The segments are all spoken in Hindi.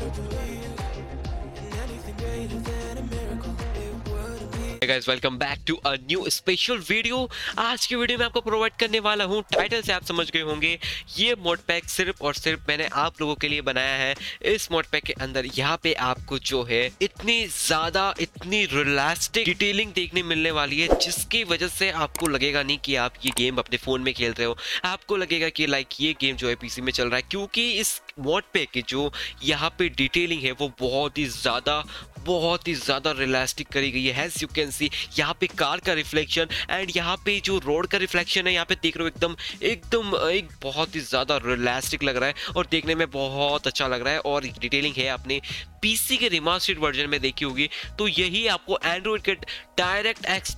Hey guys, welcome back to a new special video। आज की वीडियो में आपको प्रोवाइड करने वाला हूँ, टाइटल से आप समझ गए होंगे, ये मोड पैक सिर्फ और सिर्फ मैंने आप लोगों के लिए बनाया है। इस मोड पैक के अंदर यहाँ पे आपको जो है इतनी ज़्यादा इतनी रियलिस्टिक डिटेलिंग देखने मिलने वाली है, जिसकी वजह से आपको लगेगा नहीं कि आप ये गेम अपने फ़ोन में खेल रहे हो। आपको लगेगा कि लाइक ये गेम जो है पीसी में चल रहा है, क्योंकि इस मोड पैक की जो यहाँ पे डिटेलिंग है वो बहुत ही ज़्यादा रियलिस्टिक करी गई है। एज यू कैन सी यहाँ पे कार का रिफ्लेक्शन एंड यहाँ पे जो रोड का रिफ्लेक्शन है, यहाँ पे देख रहे हो एकदम एकदम एक बहुत ही ज़्यादा रियलिस्टिक लग रहा है और देखने में बहुत अच्छा लग रहा है। और डिटेलिंग है आपने पीसी के रिमास्टर्ड वर्जन में देखी होगी, तो यही आपको एंड्रॉइड के डायरेक्ट एक्स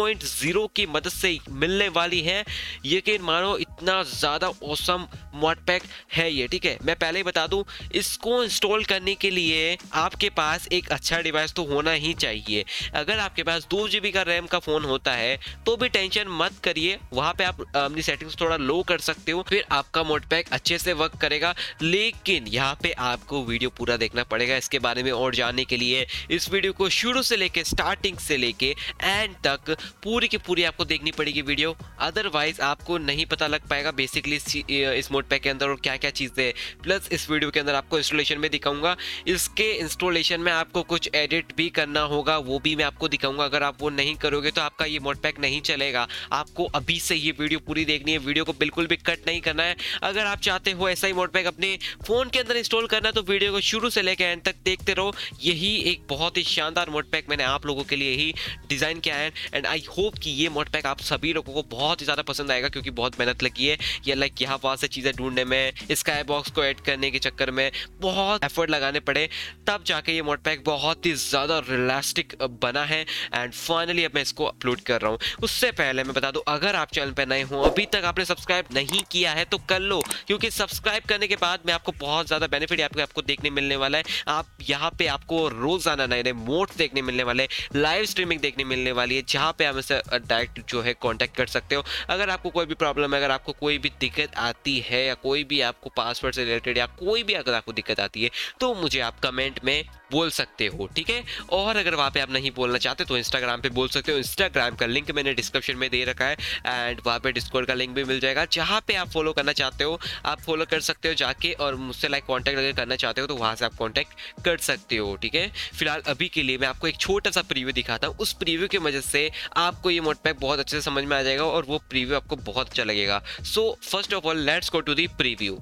3.0 की मदद से मिलने वाली है। यकीन मानो इतना ज़्यादा ऑसम मॉड पैक है ये, ठीक है। मैं पहले ही बता दूं, इसको इंस्टॉल करने के लिए आपके पास एक अच्छा डिवाइस तो होना ही चाहिए। अगर आपके पास 2 GB का रैम का फ़ोन होता है तो भी टेंशन मत करिए, वहाँ पे आप अपनी सेटिंग्स थोड़ा लो कर सकते हो, फिर आपका मॉड पैक अच्छे से वर्क करेगा। लेकिन यहाँ पे आपको वीडियो पूरा देखना पड़ेगा इसके बारे में। और जानने के लिए इस वीडियो को शुरू से लेके स्टार्टिंग से लेके एंड तक पूरी की पूरी आपको देखनी पड़ेगी वीडियो, अदरवाइज आपको नहीं पता लग पाएगा बेसिकली इस मोड पैक के अंदर और क्या क्या चीज़ें हैं। प्लस इस वीडियो के अंदर आपको इंस्टॉलेशन में दिखाऊंगा, इसके इंस्टॉलेशन में आपको कुछ एडिट भी करना होगा, वो भी मैं आपको दिखाऊंगा। अगर आप वो नहीं करोगे तो आपका ये मोड पैक नहीं चलेगा। आपको अभी से ये वीडियो पूरी देखनी है, वीडियो को बिल्कुल भी कट नहीं करना है। अगर आप चाहते हो ऐसा ही मोड पैक अपने फ़ोन के अंदर इंस्टॉल करना, तो वीडियो को शुरू से लेकर एंड तक देखते रहो। यही एक बहुत ही शानदार मोड पैक मैंने आप लोगों के लिए ही डिज़ाइन किया है एंड आई होप कि ये मोड पैक आप सभी लोगों को बहुत ही ज़्यादा पसंद आएगा, क्योंकि बहुत मेहनत लगी है या लाइक यहाँ वहाँ से चीज़ें ढूंढने में, स्काई बॉक्स को ऐड करने के चक्कर में बहुत एफर्ट लगाने पड़े, तब जाके ये मोड पैक बहुत ही ज़्यादा रियलिस्टिक बना है एंड फाइनली अब मैं इसको अपलोड कर रहा हूँ। उससे पहले मैं बता दूँ, अगर आप चैनल पर नए हो, अभी तक आपने सब्सक्राइब नहीं किया है तो कर लो, क्योंकि सब्सक्राइब करने के बाद में आपको बहुत ज़्यादा बेनिफिट आपको देखने मिलने वाला है। आप यहाँ पे आपको रोज़ाना नए नए मोड्स देखने मिलने वाले हैं, लाइव स्ट्रीमिंग देखने मिलने वाली है, जहाँ पे आप हमसे डायरेक्ट जो है कांटेक्ट कर सकते हो। अगर आपको कोई भी प्रॉब्लम है, अगर आपको कोई भी दिक्कत आती है या कोई भी आपको पासवर्ड से रिलेटेड या कोई भी अगर आपको दिक्कत आती है, तो मुझे आप कमेंट में बोल सकते हो, ठीक है। और अगर वहाँ पे आप नहीं बोलना चाहते तो इंस्टाग्राम पे बोल सकते हो। इंस्टाग्राम का लिंक मैंने डिस्क्रिप्शन में दे रखा है एंड वहाँ पे डिस्कॉर्ड का लिंक भी मिल जाएगा, जहाँ पे आप फॉलो करना चाहते हो आप फॉलो कर सकते हो जाके, और मुझसे लाइक कॉन्टैक्ट अगर करना चाहते हो तो वहाँ से आप कॉन्टैक्ट कर सकते हो, ठीक है। फिलहाल अभी के लिए मैं आपको एक छोटा सा प्रीव्यू दिखाता हूँ, उस प्रीव्यू की वजह से आपको ये मोड पैक बहुत अच्छे से समझ में आ जाएगा और वो प्रीव्यू आपको बहुत अच्छा लगेगा। So first of all let's go to the preview.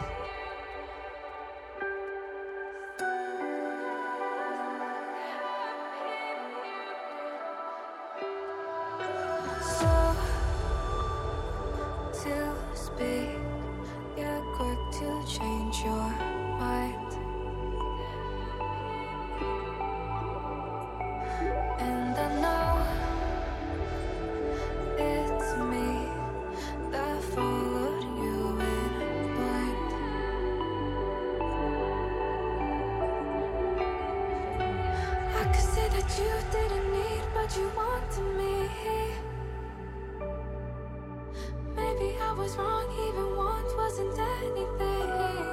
To speak, you're quick to change your mind, and I know it's me that followed you in blind. I could say that you didn't need, but you wanted me. Maybe I was wrong, even want wasn't anything.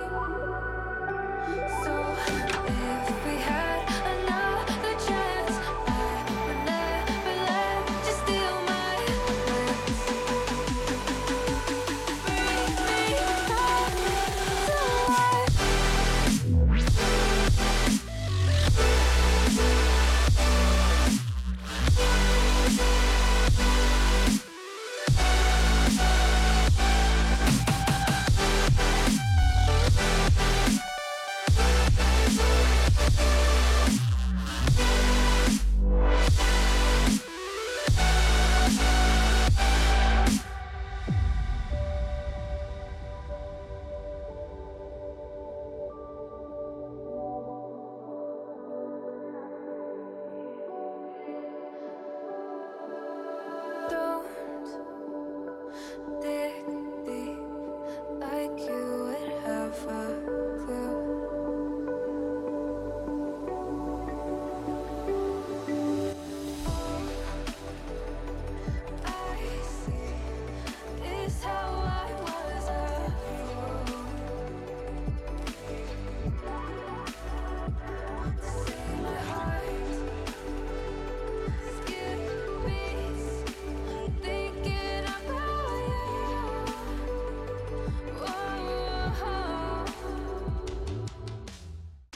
So if we had another chance, I would never let you steal my lips. Bring me back to life.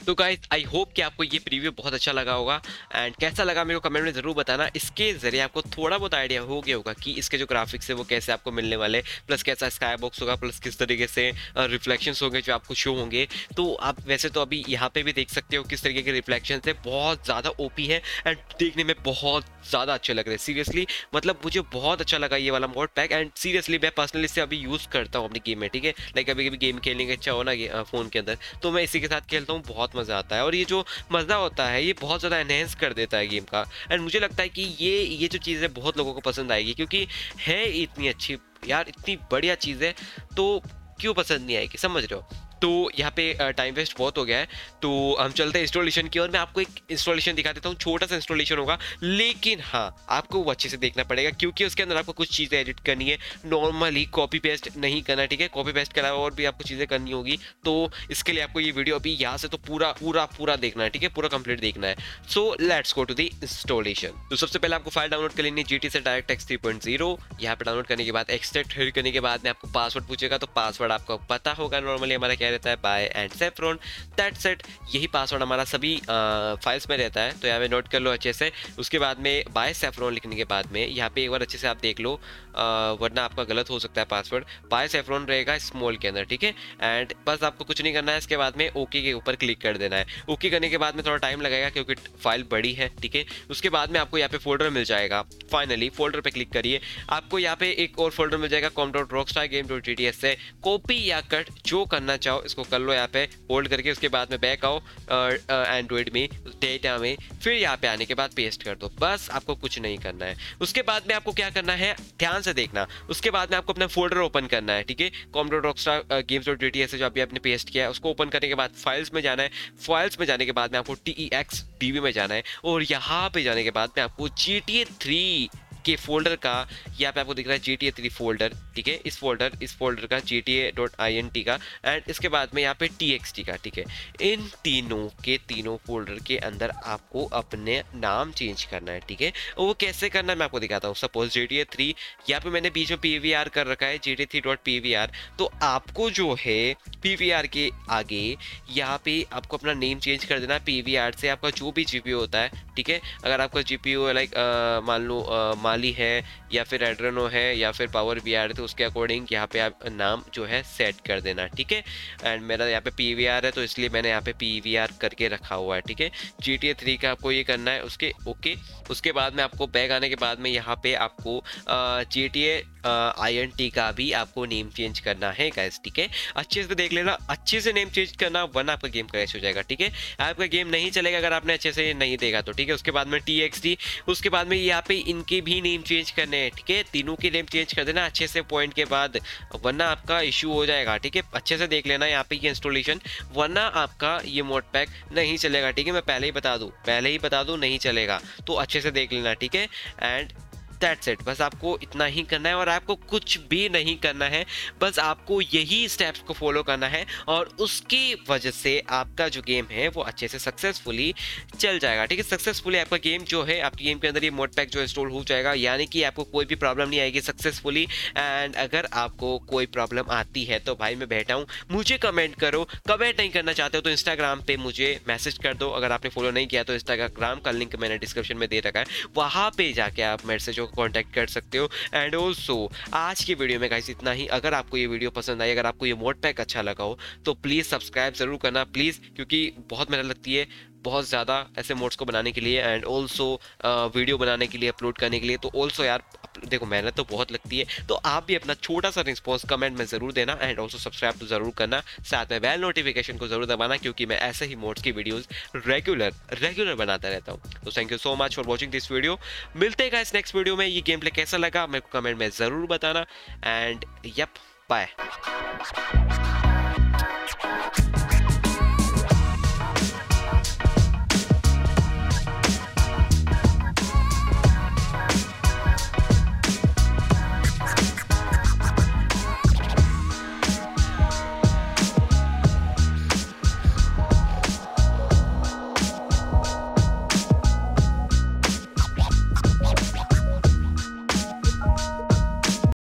तो गाइस आई होप कि आपको ये प्रीव्यू बहुत अच्छा लगा होगा एंड कैसा लगा मेरे को कमेंट में ज़रूर बताना। इसके ज़रिए आपको थोड़ा बहुत आइडिया हो गया होगा कि इसके जो ग्राफिक्स है वो कैसे आपको मिलने वाले, प्लस कैसा स्काई बॉक्स होगा, प्लस किस तरीके से रिफ्लेक्शंस होंगे जो आपको शो होंगे। तो आप वैसे तो अभी यहाँ पे भी देख सकते हो किस तरीके के रिफ्लेक्शन है, बहुत ज़्यादा ओपी है एंड देखने में बहुत ज़्यादा अच्छे लग रहे हैं। सीरियसली मतलब मुझे बहुत अच्छा लगा ये वाला मोड पैक एंड सीरियसली मैं पर्सनली इसे अभी यूज़ करता हूँ अपनी गेम में, ठीक है। लाइक अभी कभी गेम खेलने का इच्छा हो ना फ़ोन के अंदर, तो मैं इसी के साथ खेलता हूँ, बहुत मज़ा आता है। और ये जो मज़ा होता है ये बहुत ज़्यादा एनहेंस कर देता है गेम का एंड मुझे लगता है कि ये जो चीज़ है बहुत लोगों को पसंद आएगी, क्योंकि है इतनी अच्छी यार, इतनी बढ़िया चीज़ है तो क्यों पसंद नहीं आएगी, समझ रहे हो। तो यहाँ पे टाइम वेस्ट बहुत हो गया है, तो हम चलते हैं इंस्टॉलेशन की और मैं आपको एक इंस्टॉलेशन दिखा देता हूँ। छोटा सा इंस्टॉलेशन होगा, लेकिन हाँ आपको वो अच्छे से देखना पड़ेगा क्योंकि उसके अंदर आपको कुछ चीज़ें एडिट करनी है। नॉर्मली कॉपी पेस्ट नहीं करना, ठीक है। कॉपी पेस्ट के अलावा और भी आपको चीज़ें करनी होगी, तो इसके लिए आपको ये वीडियो अभी यहाँ से तो पूरा पूरा पूरा देखना है, ठीक है, पूरा कंप्लीट देखना है। So let's go to the installation. तो सबसे पहले आपको फाइल डाउनलोड कर लेनी है GT से DirectX 3.0। यहाँ पे डाउनलोड करने के बाद एक्सट्रैक्ट करने के बाद में आपको पासवर्ड पूछेगा, तो पासवर्ड आपको पता होगा, नॉर्मली हमारा क्या रहता है, by and saffron, that's it. यही पासवर्ड हमारा सभी फाइल्स में रहता है, तो यहाँ पे नोट कर लो अच्छे से। उसके बाद में बाय सेफ्रॉन लिखने के बाद में यहाँ पे एक बार अच्छे से आप देख लो, वरना आपका गलत हो सकता है पासवर्ड। बाय सेफ्रॉन रहेगा स्मॉल के अंदर, ठीक है। एंड बस आपको कुछ नहीं करना है, इसके बाद में ओके के ऊपर क्लिक कर देना है। ओके करने के बाद में थोड़ा टाइम लगेगा क्योंकि फाइल बड़ी है, ठीक है। उसके बाद में आपको यहाँ पे फोल्डर मिल जाएगा। फाइनली फोल्डर पे क्लिक करिए, आपको यहाँ पे एक और फोल्डर मिल जाएगा com.rockstargame.gts से। कॉपी या कट जो करना चाहो इसको कर लो, यहाँ पे होल्ड करके। उसके बाद में बैक आओ एंड्रॉइड में, डेटा में, फिर यहाँ पे आने के बाद पेस्ट कर दो, बस आपको कुछ नहीं करना है। उसके बाद में आपको क्या करना है ध्यान से देखना, उसके बाद में आपको अपना फोल्डर ओपन करना है, ठीक है। com.rockstargames.gts से जो अभी आपने पेस्ट किया है उसको ओपन करने के बाद फाइल्स में जाना है। फाइल्स में जाने के बाद में आपको TEXDB में जाना है और यहाँ पे जाने के बाद में आपको GTA 3 के फोल्डर का, यहाँ पे आपको दिख रहा है GTA 3 फोल्डर, ठीक है। इस फोल्डर का GTA.int का एंड इसके बाद में यहाँ पे TXT का, ठीक है। इन तीनों फोल्डर के अंदर आपको अपने नाम चेंज करना है, ठीक है। और वो कैसे करना है मैं आपको दिखाता हूँ। सपोज GTA 3 यहाँ पे मैंने बीच में PVR कर रखा है, GTA3.pvr, तो आपको जो है PVR के आगे यहाँ पे आपको अपना नेम चेंज कर देना है PVR से। आपका जो भी GPU होता है, ठीक है, अगर आपका GPU लाइक मान लो माली है या फिर एड्रेनो है या फिर पावर वीआर है, तो उसके अकॉर्डिंग यहाँ पे आप नाम जो है सेट कर देना, ठीक है। एंड मेरा यहाँ पे PVR है तो इसलिए मैंने यहाँ पे PVR करके रखा हुआ है, ठीक है। GTA 3 का आपको ये करना है, उसके ओके। उसके बाद में आपको बैक आने के बाद में यहाँ पे आपको GTA INT का भी आपको नेम चेंज करना है गाइस, ठीक है। अच्छे से देख लेना, अच्छे से नेम चेंज करना वरना आपका गेम क्रैश हो जाएगा, ठीक है। आपका गेम नहीं चलेगा अगर आपने अच्छे से नहीं देखा तो, ठीक है। उसके बाद में TXT, उसके बाद में यहाँ पे इनके भी नेम चेंज करने हैं, ठीक है। तीनों के नेम चेंज कर देना अच्छे से पॉइंट के बाद, वरना आपका इशू हो जाएगा, ठीक है। अच्छे से देख लेना यहाँ पे ये इंस्टॉलेशन, वरना आपका ये मोड पैक नहीं चलेगा, ठीक है। मैं पहले ही बता दूँ नहीं चलेगा, तो अच्छे से देख लेना, ठीक है। एंड दैट्स इट, बस आपको इतना ही करना है और आपको कुछ भी नहीं करना है, बस आपको यही स्टेप्स को फॉलो करना है और उसकी वजह से आपका जो गेम है वो अच्छे से सक्सेसफुली चल जाएगा, ठीक है। सक्सेसफुली आपका गेम जो है, आपकी गेम के अंदर ये मोड पैक जो इंस्टॉल हो जाएगा, यानी कि आपको कोई भी प्रॉब्लम नहीं आएगी सक्सेसफुली। एंड अगर आपको कोई प्रॉब्लम आती है तो भाई मैं बैठा हूँ, मुझे कमेंट करो। कमेंट नहीं करना चाहते हो तो इंस्टाग्राम पे मुझे मैसेज कर दो। अगर आपने फॉलो नहीं किया तो इंस्टाग्राम का लिंक मैंने डिस्क्रिप्शन में दे रखा है, वहाँ पे जाके आप मेरे से जो कांटेक्ट कर सकते हो। एंड ऑल्सो आज की वीडियो में गाइस इतना ही। अगर आपको ये वीडियो पसंद आई, अगर आपको ये मोड पैक अच्छा लगा हो तो प्लीज़ सब्सक्राइब ज़रूर करना प्लीज़, क्योंकि बहुत मेहनत लगती है बहुत ज़्यादा ऐसे मोड्स को बनाने के लिए एंड ऑल्सो वीडियो बनाने के लिए, अपलोड करने के लिए। तो ऑल्सो यार देखो मेहनत तो बहुत लगती है, तो आप भी अपना छोटा सा रिस्पॉन्स कमेंट में ज़रूर देना एंड ऑल्सो सब्सक्राइब तो ज़रूर करना, साथ में बेल नोटिफिकेशन को ज़रूर दबाना, क्योंकि मैं ऐसे ही मोड्स की वीडियोस रेगुलर बनाता रहता हूँ। तो thank you so much for watching this video. मिलते हैं इस नेक्स्ट वीडियो में। ये गेम प्ले कैसा लगा मेरे को कमेंट में ज़रूर बताना एंड यप बाय।